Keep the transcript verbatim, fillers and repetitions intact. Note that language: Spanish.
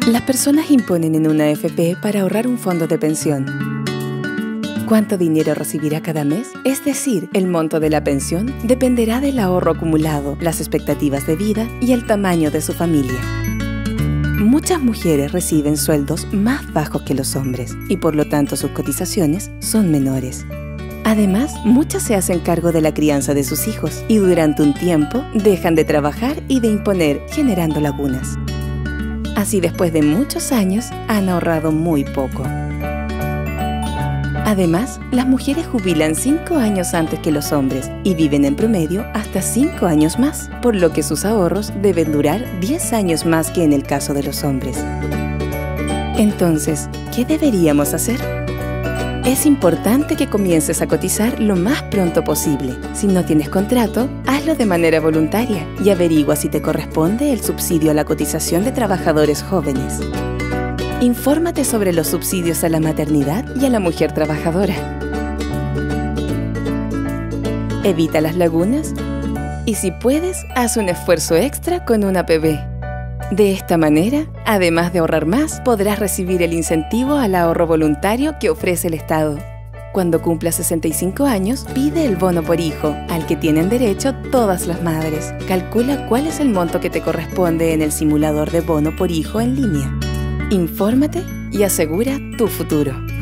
Las personas imponen en una A F P para ahorrar un fondo de pensión. ¿Cuánto dinero recibirá cada mes? Es decir, el monto de la pensión dependerá del ahorro acumulado, las expectativas de vida y el tamaño de su familia. Muchas mujeres reciben sueldos más bajos que los hombres y por lo tanto sus cotizaciones son menores. Además, muchas se hacen cargo de la crianza de sus hijos y durante un tiempo dejan de trabajar y de imponer, generando lagunas. Así, después de muchos años, han ahorrado muy poco. Además, las mujeres jubilan cinco años antes que los hombres y viven en promedio hasta cinco años más, por lo que sus ahorros deben durar diez años más que en el caso de los hombres. Entonces, ¿qué deberíamos hacer? Es importante que comiences a cotizar lo más pronto posible. Si no tienes contrato, hazlo de manera voluntaria y averigua si te corresponde el subsidio a la cotización de trabajadores jóvenes. Infórmate sobre los subsidios a la maternidad y a la mujer trabajadora. Evita las lagunas y, si puedes, haz un esfuerzo extra con una P B. De esta manera, además de ahorrar más, podrás recibir el incentivo al ahorro voluntario que ofrece el Estado. Cuando cumplas sesenta y cinco años, pide el bono por hijo, al que tienen derecho todas las madres. Calcula cuál es el monto que te corresponde en el simulador de bono por hijo en línea. Infórmate y asegura tu futuro.